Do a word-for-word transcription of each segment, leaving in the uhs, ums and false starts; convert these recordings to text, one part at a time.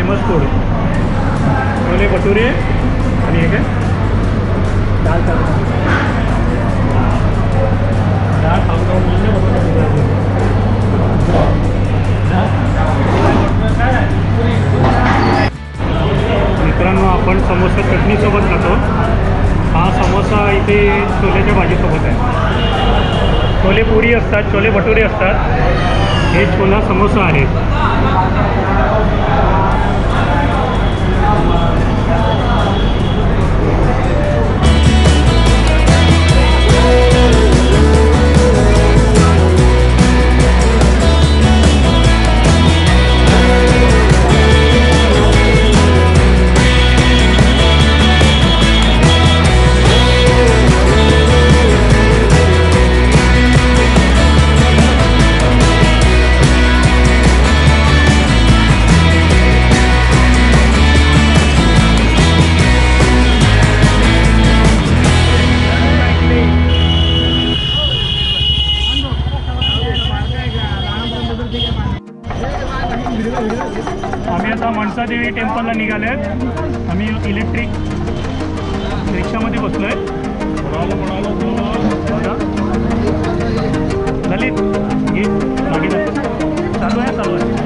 Famous food chole bhature आणि हे काय दाल तडका दाल खाऊन खाऊन मित्रांनो आपण समोसा चटणीसोबत खातो। हा समोसा इथे छोल्याच्या भाजीसोबत आहे। छोले पुरी असतात, छोले भटुरे असतात, हे छोला समोसा आहे। आम्ही आता मनसादेवी टेम्पलला निघाले आहेत। आम्ही इलेक्ट्रिक रिक्षामध्ये बसलोय। ललित गीत मागे चालू आहे चालू आहे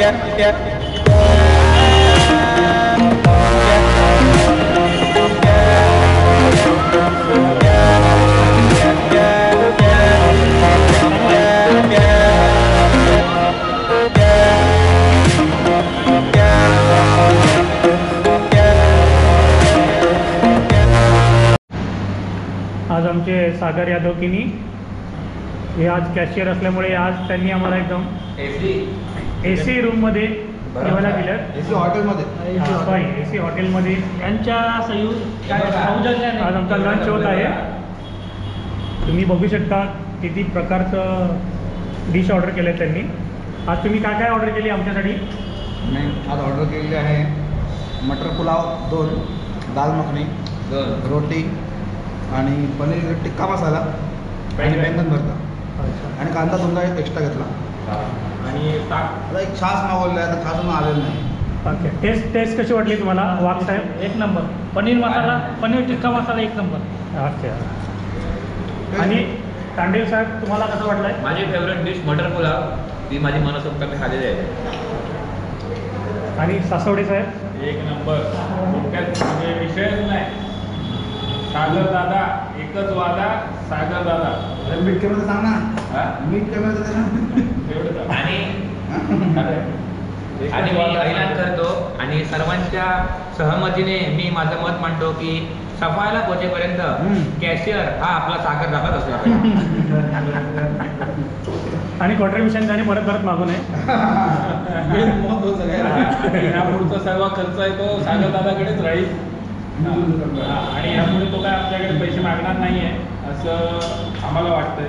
आज आमचे सागर यादव किनी हे आज कॅशियर असल्यामुळे आज त्यांनी आम्हाला एकदम ए सी रूममध्ये जेवायला दिलं. ए सी हॉटेलमध्ये सॉरी ए सी हॉटेलमध्ये त्यांच्या सौजन्याने आज आमचा लंच होत आहे. तुम्ही बघू शकता किती प्रकारचं डिश ऑर्डर केलं आहे त्यांनी. आज तुम्ही काय काय ऑर्डर केली आमच्यासाठी? मी आज ऑर्डर केलेली आहे मटर पुलाव दोन, दाल मखनी दोन, रोटी आणि पनीर टिक्का मसाला आणि बैंगन भरता आणि कांदा समजा एक्स्ट्रा घेतला आणि ताक. एक छास मागवलेला आहे, आता छास म्हणून आलेलं नाही. ओके. टेस्ट टेस्ट कशी वाटली तुम्हाला वाघ साहेब? एक नंबर. पनीर मसाला, पनीर टिक्का मसाला एक नंबर. अच्छा. आणि तांडेल साहेब तुम्हाला कसं वाटलं आहे? माझी फेवरेट डिश मटर पुलाव, ती माझी मनसोक्त मी खाल्लेली आहे. आणि सासवडे साहेब? एक नंबर. डोक्यात म्हणजे विषयच नाही. सागर दादा एकच वादा, सागर दादा. अरे मीठ कमी सांग ना. हा? मीठ कमी एवढं आणि एकच आणि मी वादा. ऐलान करतो आणि सर्वांच्या सहमतीने मी माझं मत मांडतो की सफायला पोहोचेपर्यंत कॅशियर हा आपला सागर दादाच असला पाहिजे. आणि कॉन्ट्रीब्युशन त्याने परत परत मागू नये. यापुढचा सर्व खर्च आहे तो सागर दादाकडेच राहील. आणि यामुळे तो काय आपल्याकडे पैसे मागणार नाही आहे असं आम्हाला वाटतंय.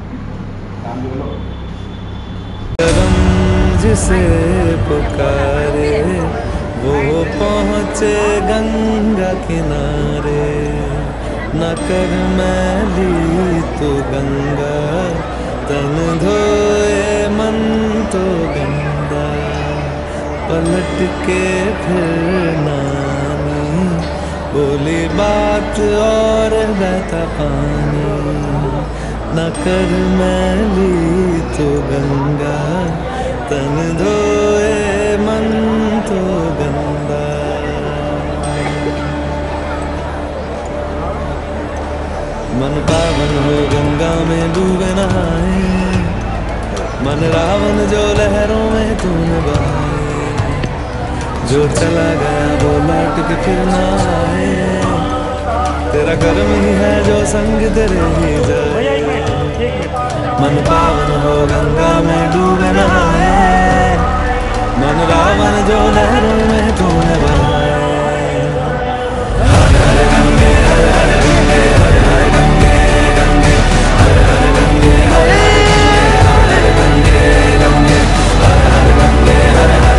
जिसे पुकारे वो पहुँचे गंगा किनारे. न कर मैली तो गंगा, तन धोए मन तो गंगा. पलट के फिर नानी, बोली बात और बहता पानी. न कर मैली तो गंगा, तन धोए मन तो गंगा. मन पावन हो गंगा में डूबे नहाए, मन रावण जो लहरों में तूने बहाए. जो चला गया वो लौट के फिर ना आए. तेरा कर्म ही है जो संग तेरे ही जाए. मन पावन हो गंगा में डूबे नहाए, मन रावण जो लहरों में तूने बहाए. हर हर गंगे, हर हर गंगे, हर हर गंगे, गंगे, हर हर गंगे, हर हर गंगे, गंगे, हर हर गंगे, हर हर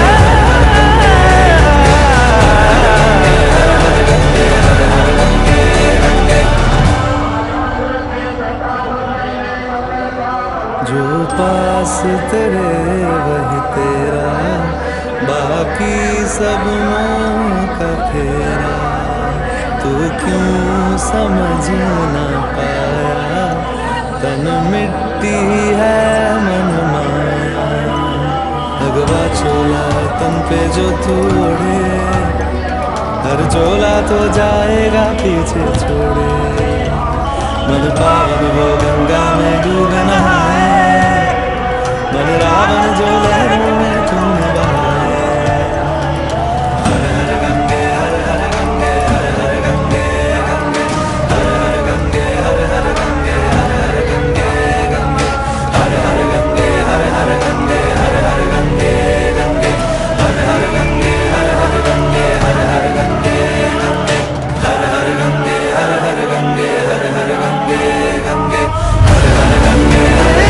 जो पास तेरे वही तेरा, बाकी सब मोह का फेरा. तू क्यों समझ ना पाया, तन मिट्टी है मन माया. भगवा चोला तन पे जो तू ओढ़े, हर चोला तो जाएगा पीछे छोड़े. मन पावन वो गंगा में डूब नहाए, मन रावण जो लहरों में तूने बहाए. हर हर गंगे, हर हर गंगे, हर हर गंगे, गंगे, हर हर गंगे, हर हर गंगे, हर हर गंगे, गंगे, हर हर गंगे, हर हर गंगे, हर हर गंगे, गंगे, हर हर गंगे, हर हर गंगे, हर हर गंगे, गंगे, हर हर गंगे, हर हर गंगे, हर हर गंगे, गंगे, हर हर गंगे, हर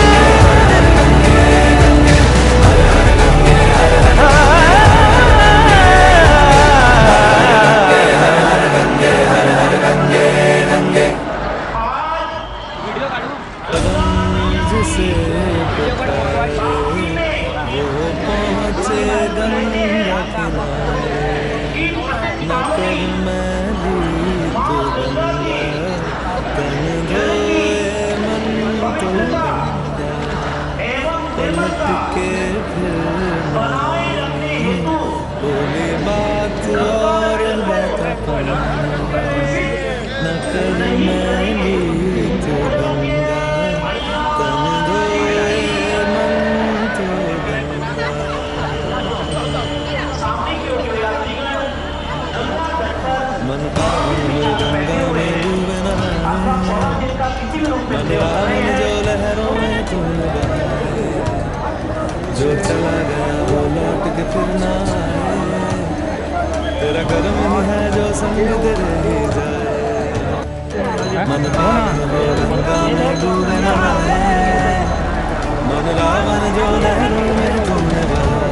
जिसे पुकारे वो पहुँचे गंगा किनारे. न कर मैली तो गंगा, तन धोए मन तो गंगा. पलट के फिर कर मैली तो गंगा तन धोए मन तो गंगा मन पावन हुए गंगा में डूबे नहाए मन रावण जो लहरों में तुम बहाए जो चला गया वो लौट के फिर ना आए तेरा कर्म ही है जो संग तेरे ही जाए मन पावन हुए गंगा में डूबे नहाए मन रावण जो लहरों में तुम बहाए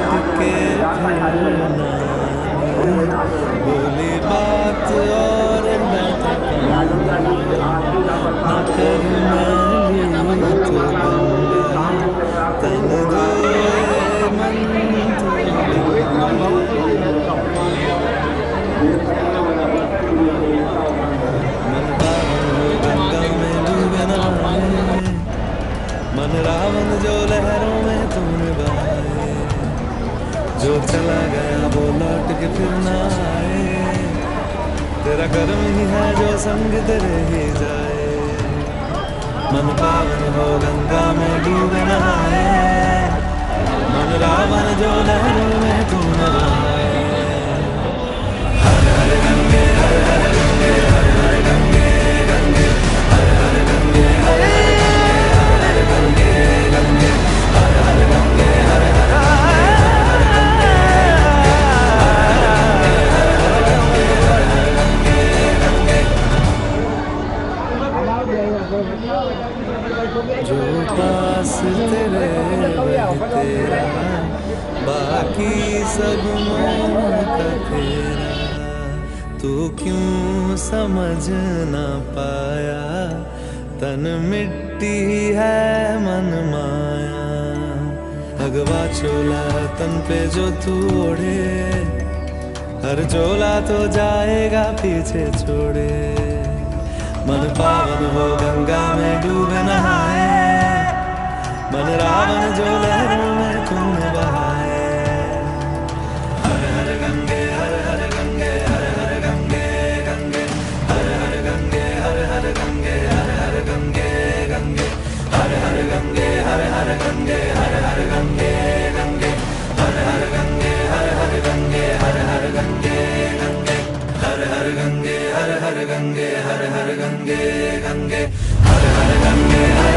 के फिरना बोली बात और बात न कर मैली तो गंगा तन धोए मन तो मन पावन हो गंगा में डूबे नहाए मन रावण जो लहरों में तूने बहाए जो चला गया वो लौट के फिर ना आए तेरा कर्म ही है जो संग तेरे ही जाए मन पावन हो गंगा में डूबे नहाए मन रावण जो लहरों में तूने बहाए हर हर गंगे हर हर गंगे हर हर गंगे गंगे हर हर गंगे हर हर गंगे गंगे हर हर गंगे हर हर जो पास तेरे वही तेरा बाकी सब मौका तेरा तू क्यों समझ ना पाया तन मिट्टी है मन माया भगवा चोला तन पे जो तू ओढ़े हर चोला तो जाएगा पीछे छोड़े मन पावन हो गंगा में डूबे नहाए मन रावण जो लहरों में तूने बहाए हर हर गंगे हर हर गंगे हर हर गंगे गंगे हर हर गंगे हर हर गंगे हर हर गंगे गंगे हर हर गंगे हर हर गंगे हर हर गंगे गंगे हर हर गंगे हर हर गंगे हर हर गंगे गंगे हर हर गंगे हर हर गंगे हर हर गंगे गंगे हर हर गंगे हर